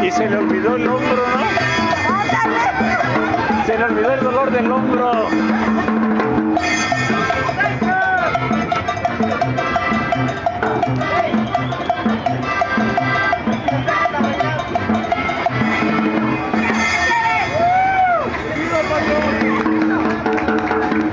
Y se le olvidó el hombro, ¿no? Se le olvidó el dolor del hombro.